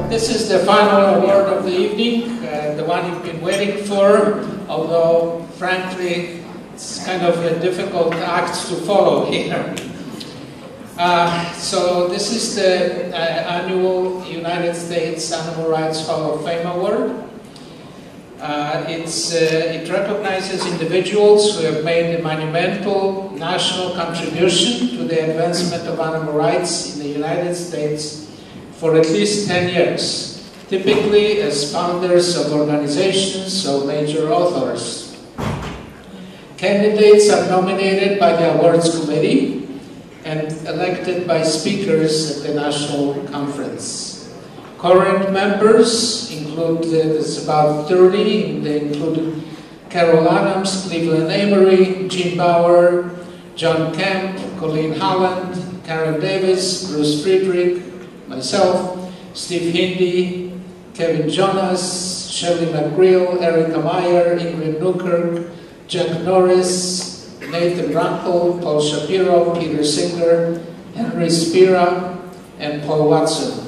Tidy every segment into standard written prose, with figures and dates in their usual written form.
This is the final award of the evening, the one you've been waiting for, although frankly it's kind of a difficult act to follow here. So this is the annual United States Animal Rights Hall of Fame Award. It recognizes individuals who have made a monumental national contribution to the advancement of animal rights in the United States for at least 10 years, typically as founders of organizations or major authors. Candidates are nominated by the awards committee and elected by speakers at the national conference. Current members include, there's about 30, they include Carol Adams, Cleveland Amory, Gene Bauer, John Kemp, Colleen Holland, Karen Davis, Bruce Friedrich, myself, Steve Hindi, Kevin Jonas, Shelley McGreal, Erica Meyer, Ingrid Newkirk, Jack Norris, Nathan Runkle, Paul Shapiro, Peter Singer, Henry Spira, and Paul Watson.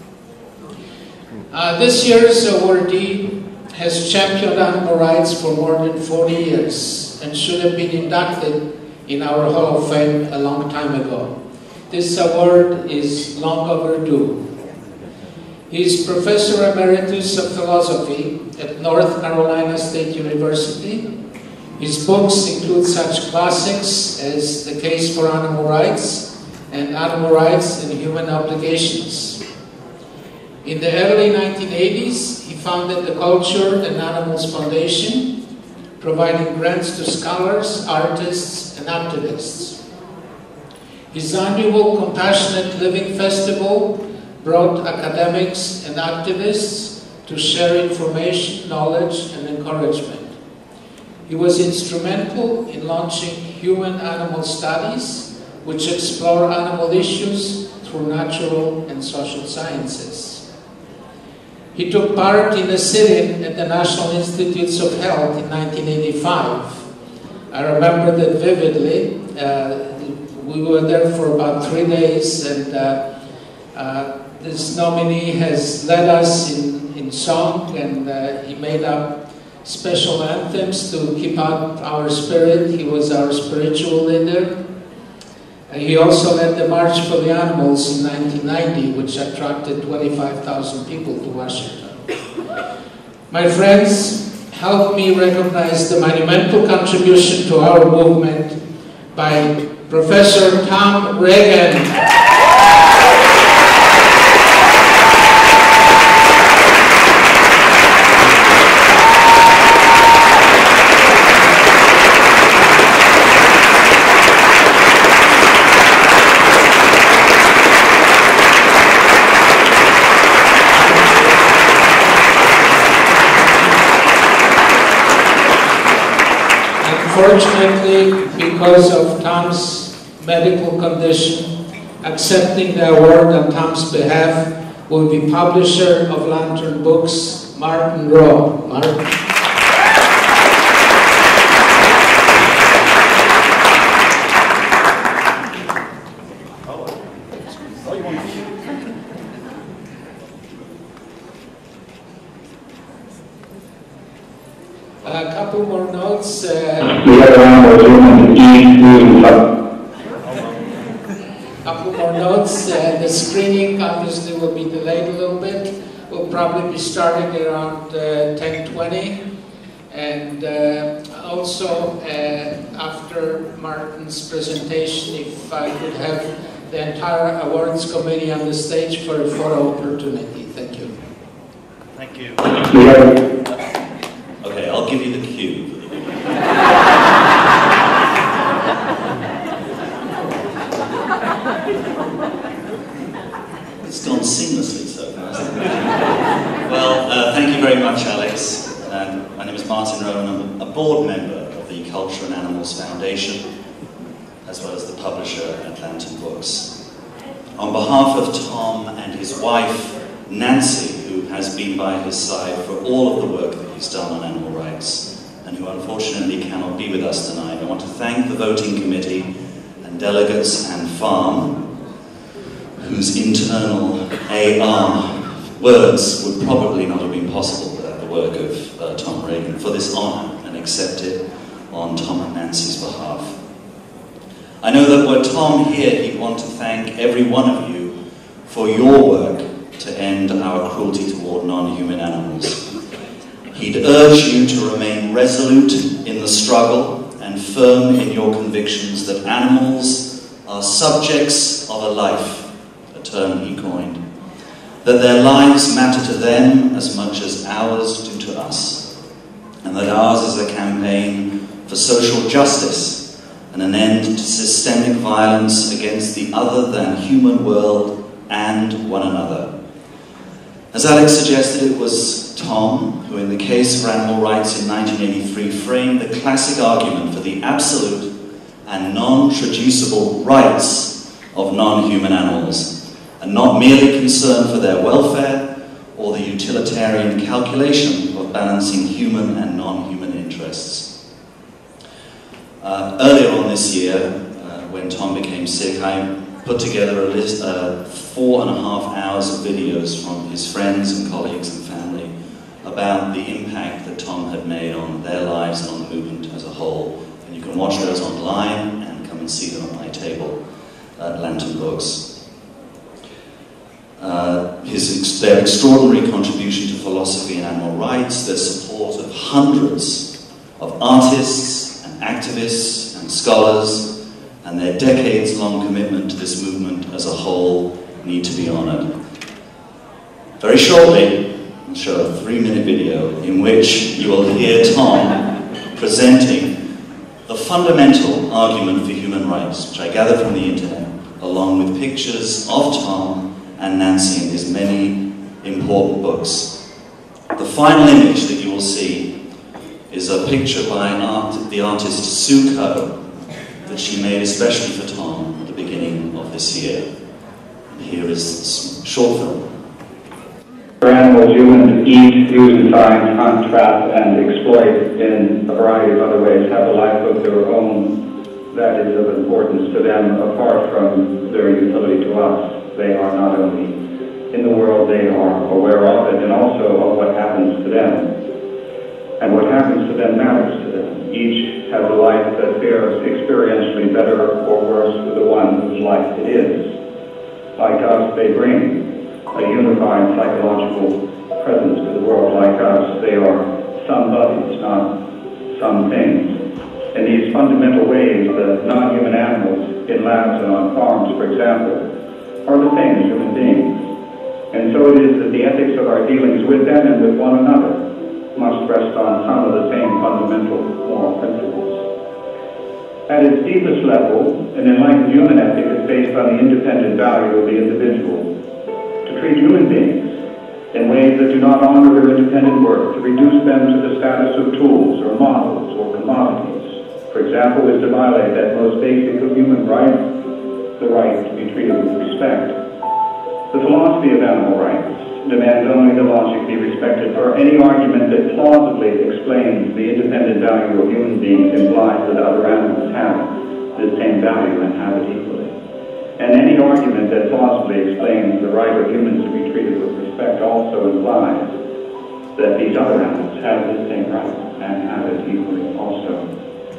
This year's awardee has championed animal rights for more than 40 years and should have been inducted in our Hall of Fame a long time ago. This award is long overdue. He is Professor Emeritus of Philosophy at North Carolina State University. His books include such classics as The Case for Animal Rights and Animal Rights and Human Obligations. In the early 1980s, he founded the Culture and Animals Foundation, providing grants to scholars, artists, and activists. His annual Compassionate Living Festival brought academics and activists to share information, knowledge, and encouragement. He was instrumental in launching Human-Animal Studies, which explore animal issues through natural and social sciences. He took part in a sit-in at the National Institutes of Health in 1985. I remember that vividly. We were there for about 3 days, and this nominee has led us in song, and he made up special anthems to keep up our spirit. He was our spiritual leader. He also led the March for the Animals in 1990, which attracted 25,000 people to Washington. My friends, help me recognize the monumental contribution to our movement by Professor Tom Regan. Unfortunately, because of Tom's medical condition, accepting the award on Tom's behalf will be publisher of Lantern Books, Martin Rowe. Martin. A couple more notes. Couple more notes. The screening obviously will be delayed a little bit. We'll probably be starting around 10:20, and also after Martin's presentation, if I could have the entire awards committee on the stage for a photo opportunity. Thank you. Thank you. Okay, I'll give you the cue. It's gone seamlessly so far. Well, thank you very much, Alex. My name is Martin Rowe, and I'm a board member of the Culture and Animals Foundation, as well as the publisher at Lantern Books. On behalf of Tom and his wife, Nancy, who has been by his side for all of the work that he's done on animal rights, and who unfortunately cannot be with us tonight, I want to thank the voting committee and delegates and FARM, whose internal AR Words would probably not have been possible without the work of Tom Regan for this honour, and accept it on Tom and Nancy's behalf. I know that were Tom here, he'd want to thank every one of you for your work to end our cruelty toward non-human animals. He'd urge you to remain resolute in the struggle and firm in your convictions that animals are subjects of a life, a term he coined, that their lives matter to them as much as ours do to us, and that ours is a campaign for social justice and an end to systemic violence against the other than human world and one another. As Alex suggested, it was Tom who, in the case for animal rights in 1983, framed the classic argument for the absolute and non-traducible rights of non-human animals, and not merely concern for their welfare or the utilitarian calculation of balancing human and non-human interests. Earlier on this year, when Tom became sick, I put together a list of 4.5 hours of videos from his friends and colleagues and family about the impact that Tom had made on their lives and on the movement as a whole. And you can watch those online and come and see them at my table at Lantern Books. Their extraordinary contribution to philosophy and animal rights, their support of hundreds of artists and activists and scholars, and their decades-long commitment to this movement as a whole need to be honoured. Very shortly, I'll show a 3-minute video in which you will hear Tom presenting the fundamental argument for human rights, which I gathered from the internet, along with pictures of Tom and Nancy in his many important books. The final image that you will see is a picture by the artist Sue Coe that she made especially for Tom at the beginning of this year. And here is a short film. For animals, humans eat, use in science, hunt, trap, and exploit in a variety of other ways, have a life of their own that is of importance to them apart from their utility to us. They are not only in the world, they are aware of it and also of what happens to them. And what happens to them matters to them. Each has a life that fares experientially better or worse for the one whose life it is. Like us, they bring a unified psychological presence to the world. Like us, they are some bodies, not some things. In these fundamental ways, the non-human animals in labs and on farms, for example, are the same as human beings. And so it is that the ethics of our dealings with them and with one another must rest on some of the same fundamental moral principles. At its deepest level, an enlightened human ethic is based on the independent value of the individual. To treat human beings in ways that do not honor their independent worth, to reduce them to the status of tools or models or commodities, for example, is to violate that most basic of human rights, the right to be treated with respect. The philosophy of animal rights demands only that logic be respected, for any argument that plausibly explains the independent value of human beings implies that other animals have the same value and have it equally. And any argument that plausibly explains the right of humans to be treated with respect also implies that these other animals have the same right and have it equally also.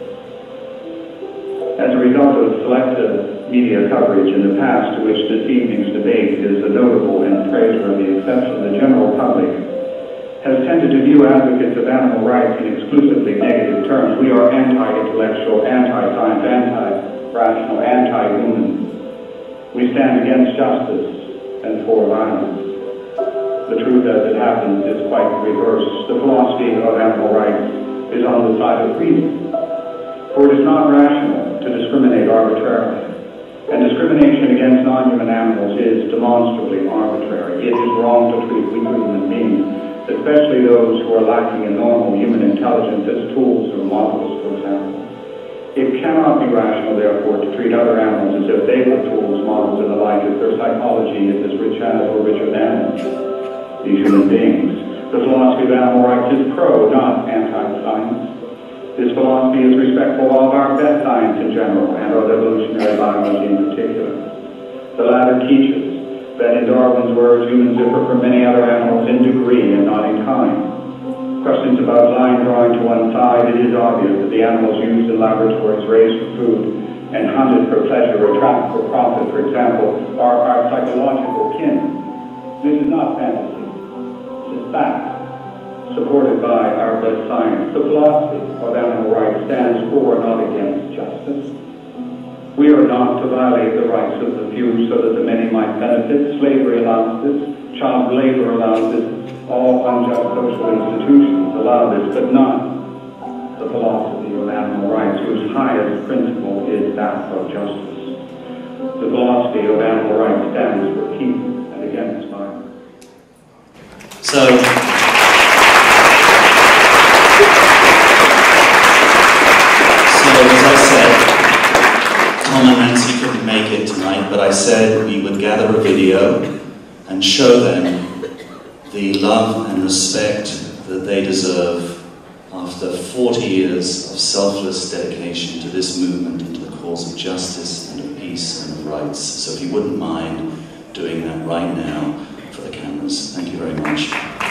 As a result of selective media coverage in the past, to which this evening's debate is a notable and praiseworthy exception, the general public has tended to view advocates of animal rights in exclusively negative terms. We are anti-intellectual, anti-science, anti-rational, anti-human. We stand against justice and for violence. The truth, as it happens, is quite the reverse. The philosophy of animal rights is on the side of freedom. For it is not rational to discriminate arbitrarily. And discrimination against non-human animals is demonstrably arbitrary. It is wrong to treat weaker human beings, especially those who are lacking in normal human intelligence, as tools or models, for example. It cannot be rational, therefore, to treat other animals as if they were tools, models, and the like, if their psychology is as rich as or richer than these human beings. The philosophy of animal rights is pro, not anti-science. This philosophy is respectful of our best science in general and of evolutionary biology in particular. The latter teaches that in Darwin's words, humans differ from many other animals in degree and not in kind. Questions about line drawing to one side, it is obvious that the animals used in laboratories raised for food and hunted for pleasure or trapped for profit, for example, are our psychological kin. This is not fantasy. This is fact, supported by our best science. The philosophy of animal rights stands for, not against, justice. We are not to violate the rights of the few so that the many might benefit. Slavery allows this. Child labor allows this. All unjust social institutions allow this, but not the philosophy of animal rights, whose highest principle is that of justice. The philosophy of animal rights stands for keep and against violence. So as I said, Tom and Nancy couldn't make it tonight, but I said we would gather a video and show them the love and respect that they deserve after 40 years of selfless dedication to this movement and to the cause of justice and of peace and of rights. So if you wouldn't mind doing that right now for the cameras. Thank you very much.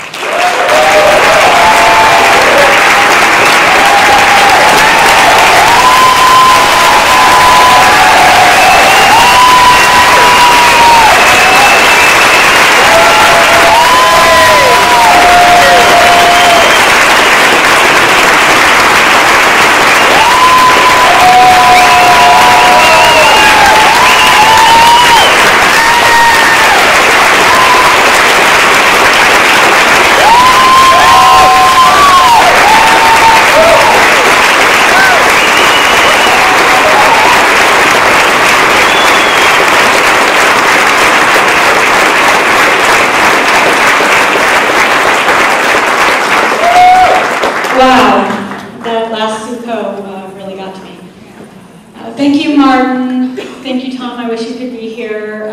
Wow, that last Sukkot really got to me. Thank you, Martin. Thank you, Tom. I wish you could be here.